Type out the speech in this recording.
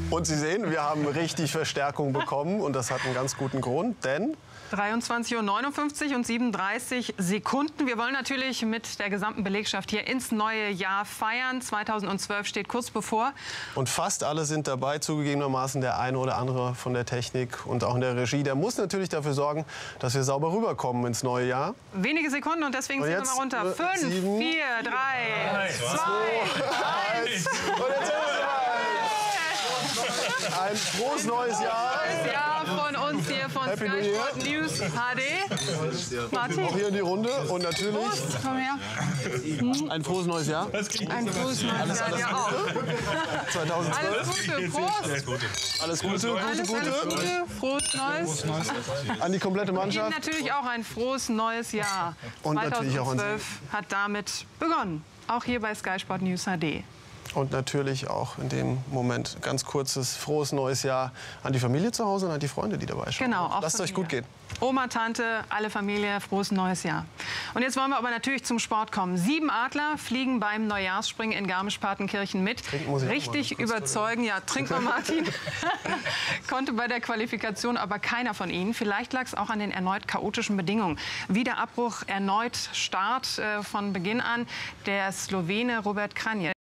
Und Sie sehen, wir haben richtig Verstärkung bekommen und das hat einen ganz guten Grund, denn 23:59 und 37 Sekunden. Wir wollen natürlich mit der gesamten Belegschaft hier ins neue Jahr feiern. 2012 steht kurz bevor. Und fast alle sind dabei, zugegebenermaßen der eine oder andere von der Technik und auch in der Regie. Der muss natürlich dafür sorgen, dass wir sauber rüberkommen ins neue Jahr. Wenige Sekunden und deswegen ziehen wir mal runter. 5, 4, 3, 2, 1. Und jetzt ist es ein frohes neues Jahr. Ja, von uns hier von Happy Sky New Year. Sport News HD. Martin, Auch hier in die Runde und natürlich Prost, komm her. ein frohes neues Jahr. Ein frohes neues Jahr dir auch. 2012. Alles Gute, Prost. Alles Gute, Alles Gute, frohes Neues. an die komplette Ihnen Mannschaft. natürlich auch ein frohes neues Jahr. Und natürlich auch an Sie. 2012 hat damit begonnen. Auch hier bei Sky Sport News HD. Und natürlich auch in dem Moment ganz kurzes, frohes neues Jahr an die Familie zu Hause und an die Freunde, die dabei schauen. Genau, auch Lasst von euch gut mir. gehen. Oma, Tante, alle Familie, frohes neues Jahr. Und jetzt wollen wir aber natürlich zum Sport kommen. 7 Adler fliegen beim Neujahrsspringen in Garmisch-Partenkirchen mit. Trinken muss ich auch Richtig mal kurz, überzeugen. Ja, trink mal, Martin. Konnte bei der Qualifikation aber keiner von ihnen. Vielleicht lag es auch an den erneut chaotischen Bedingungen. Wieder Abbruch, erneut Start von Beginn an. Der Slowene Robert Kranjec